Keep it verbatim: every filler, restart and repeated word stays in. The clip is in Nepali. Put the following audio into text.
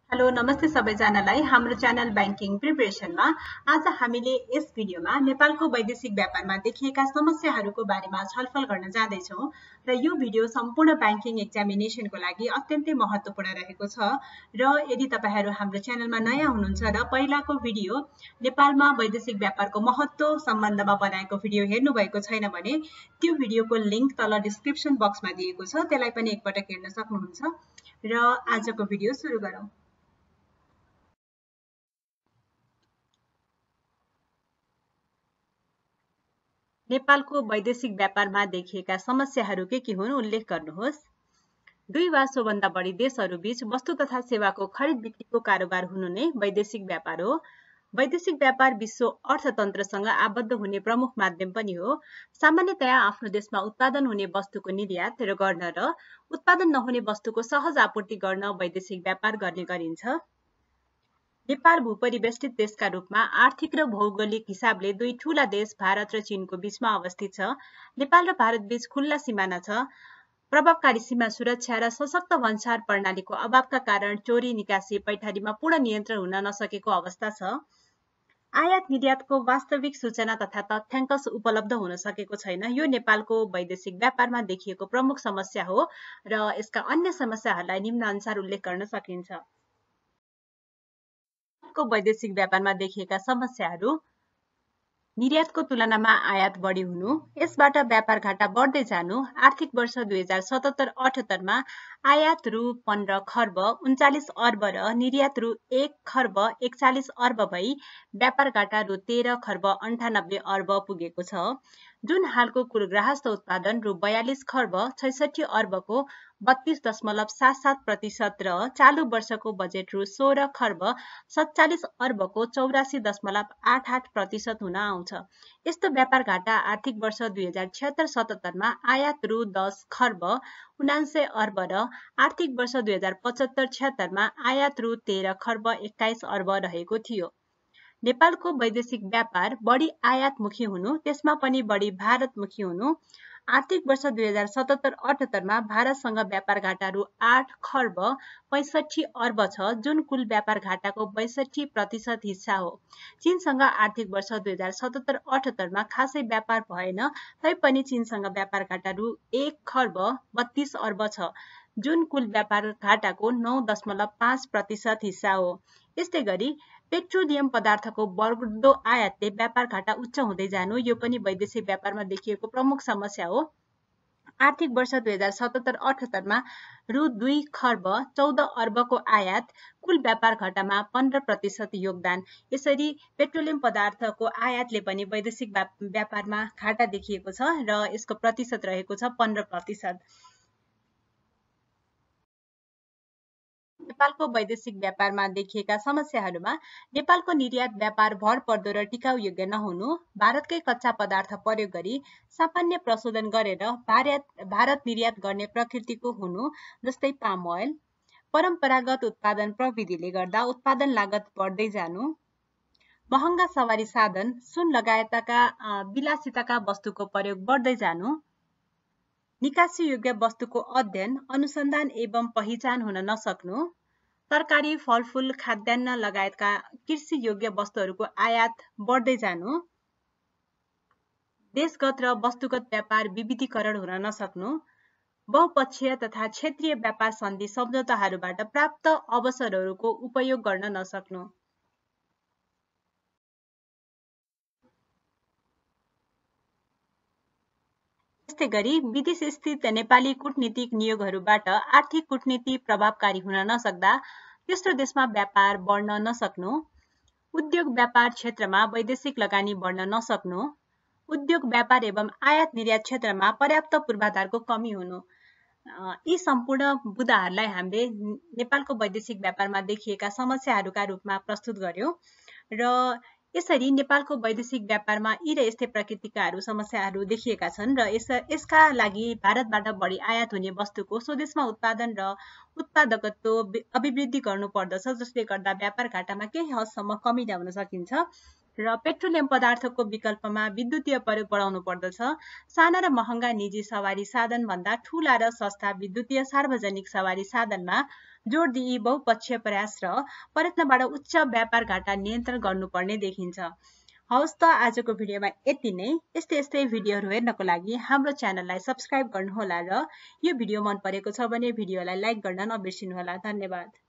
हेलो नमस्ते सबैजनालाई हाम्रो च्यानल बैंकिङ प्रिपरेसनमा आज हामीले यस भिडियोमा नेपालको वैदेशिक व्यापारमा देखिएका समस्याहरूको बारेमा छलफल गर्न जाँदैछौँ र यो भिडियो सम्पूर्ण बैंकिङ एक्जामिनेसनको लागि अत्यन्तै महत्त्वपूर्ण रहेको छ र यदि तपाईहरु हाम्रो च्यानलमा नयाँ हुनुहुन्छ र पहिलाको भिडियो नेपालमा वैदेशिक व्यापारको महत्त्व सम्बन्धमा बनाएको भिडियो हेर्नु भएको छैन भने त्यो भिडियोको लिंक तल डिस्क्रिप्सन बक्समा दिएको छ त्यसलाई पनि एकपटक हेर्न सक्नुहुन्छ र आजको भिडियो सुरु गरौँ। नेपालको वैदेशिक व्यापारमा देखिएका समस्याहरू के के हुन् उल्लेख गर्नुहोस्। दुई वा सोभन्दा बढी देशहरू बीच वस्तु तथा सेवाको खरिद बिक्रीको कारोबार हुनु नै वैदेशिक व्यापार हो। वैदेशिक व्यापार विश्व अर्थतन्त्रसँग आबद्ध हुने प्रमुख माध्यम पनि हो। सामान्यतया आफ्नो देशमा उत्पादन हुने वस्तुको निर्यात गर्न र उत्पादन नहुने वस्तुको सहज आपूर्ति गर्न वैदेशिक व्यापार गर्ने गरिन्छ। नेपाल भूपरिवेष्टित देशका रूपमा आर्थिक र भौगोलिक हिसाबले दुई ठूला देश भारत र चीनको बीचमा अवस्थित छ। नेपाल र भारत बीच खुल्ला सिमाना छ। प्रभावकारी सीमा सुरक्षा र सशक्त भन्सार प्रणालीको अभावका कारण चोरी निकासी पैठारीमा पूर्ण नियन्त्रण हुन नसकेको अवस्था छ। आयात निर्यातको वास्तविक सूचना तथा तथ्याङ्क उपलब्ध हुन सकेको छैन। यो नेपालको वैदेशिक व्यापारमा देखिएको प्रमुख समस्या हो र यसका अन्य समस्याहरूलाई निम्न अनुसार उल्लेख गर्न सकिन्छ। को वैदेशिक व्यापारमा देखिएका समस्याहरू निर्यातको तुलनामा आयात बढी हुनु, यसबाट व्यापार घाटा बढ्दै जानु। आर्थिक वर्ष दुई हजार सतहत्तर अठहत्तर मा आयात रु पन्ध्र खर्ब उन्चालिस अर्ब र निर्यात रु एक खर्ब एकचालिस अर्ब भई व्यापार घाटा रु तेह्र खर्ब अन्ठानब्बे अर्ब पुगेको छ। जुन हालको कुल ग्राहस्थ उत्पादन रु बयालिस खर्ब छैसठी अर्बको बत्तीस दशमलव सात सात प्रतिशत र चालू वर्षको बजेट रु सोह्र खर्ब सत्तालिस अर्बको चौरासी दशमलव आठ आठ प्रतिशत हुन आउँछ। यस्तो व्यापार घाटा आर्थिक वर्ष दुई हजार छिहत्तर सतहत्तरमा आयात रु दस खर्ब उनान्सय अर्ब र आर्थिक वर्ष दुई हजार पचहत्तर छिहत्तरमा आयात रु तेह्र खर्ब एक्काइस अर्ब रहेको थियो। नेपालको वैदेशिक व्यापार बढी आयातमुखी हुनु, त्यसमा पनि बढी भारतमुखी हुनु। आर्थिक वर्ष दुई हजार सतहत्तर अठहत्तरमा भारतसँग व्यापार घाटा रु आठ खर्ब पैसठी अर्ब छ, जुन कुल व्यापार घाटाको बैसठी प्रतिशत हिस्सा हो। चीनसँग आर्थिक वर्ष दुई हजार सतहत्तर अठहत्तरमा खासै व्यापार भएन, तैपनि चीनसँग व्यापार घाटा रु एक खर्ब बत्तीस अर्ब छ, जुन कुल व्यापार घाटाको नौ दशमलव पाँच प्रतिशत हिस्सा हो। यस्तै गरी पेट्रोलियम पदार्थको बढ्दो आयातले व्यापार घाटा उच्च हुँदै जानु यो पनि वैदेशिक व्यापारमा देखिएको प्रमुख समस्या हो। आर्थिक वर्ष दुई हजार सतहत्तर अठहत्तरमा रु दुई खर्ब चौध अर्बको आयात कुल व्यापार घाटामा पन्ध्र प्रतिशत योगदान। यसरी पेट्रोलियम पदार्थको आयातले पनि वैदेशिक व्यापारमा घाटा देखिएको छ र यसको प्रतिशत रहेको छ पन्ध्र प्रतिशत। नेपालको वैदेशिक व्यापारमा देखिएका समस्याहरूमा नेपालको निर्यात व्यापार भर पर्दो र टिकाउ योग्य नहुनु, भारतकै कच्चा पदार्थ प्रयोग गरी सामान्य प्रशोधन गरेर भारत भारत निर्यात गर्ने प्रकृतिको हुनु, जस्तै पाम ओइल, परम्परागत उत्पादन प्रविधिले गर्दा उत्पादन लागत बढ्दै जानु, महँगा सवारी साधन, सुन लगायतका विलासिताका वस्तुको प्रयोग बढ्दै जानु, निकासी योग्य वस्तुको अध्ययन, अनुसन्धान एवं पहिचान हुन नसक्नु, तरकारी, फलफूल, खाद्यान्न लगायतका कृषि योग्य वस्तुहरूको आयात बढ्दै जानु, देशगत र वस्तुगत व्यापार विविधीकरण हुन नसक्नु, बहुपक्षीय तथा क्षेत्रीय व्यापार सन्धि सम्झौताहरूबाट प्राप्त अवसरहरूको उपयोग गर्न नसक्नु। यस्तै गरी विदेश स्थित नेपाली कूटनीतिक नियोगहरूबाट आर्थिक कूटनीति प्रभावकारी हुन नसक्दा तेस्रो देशमा व्यापार बढ्न नसक्नु, उद्योग व्यापार क्षेत्रमा वैदेशिक लगानी बढ्न नसक्नु, उद्योग व्यापार एवं आयात निर्यात क्षेत्रमा पर्याप्त पूर्वाधारको कमी हुनु। यी सम्पूर्ण मुद्दाहरूलाई हामीले नेपालको वैदेशिक व्यापारमा देखिएका समस्याहरूका रूपमा प्रस्तुत गर्यौं र यसरी नेपालको वैदेशिक व्यापारमा यी र यस्तै प्रकृतिकाहरू समस्याहरू देखिएका छन् र यस यसका लागि भारतबाट बढी आयात हुने वस्तुको स्वदेशमा उत्पादन र उत्पादकत्व अभिवृद्धि गर्नु पर्दछ, जसले गर्दा व्यापार घाटामा केही हदसम्म कमी ल्याउन सकिन्छ र पेट्रोलियम पदार्थको विकल्पमा विद्युतीय प्रयोग बढाउनु पर्दछ। साना र महँगा निजी सवारी साधन भन्दा ठूला र सस्ता विद्युतीय सार्वजनिक सवारी साधनमा जोड दिई बहुपक्षीय प्रयास र प्रयत्नबाट उच्च व्यापार घाटा नियन्त्रण गर्नुपर्ने देखिन्छ। हवस् त आजको भिडियोमा यति नै। यस्तै यस्तै भिडियोहरू हेर्नको लागि हाम्रो च्यानललाई सब्स्क्राइब गर्नुहोला र यो भिडियो मन परेको छ भने भिडियोलाई लाइक गर्न नबिर्सिनुहोला। धन्यवाद।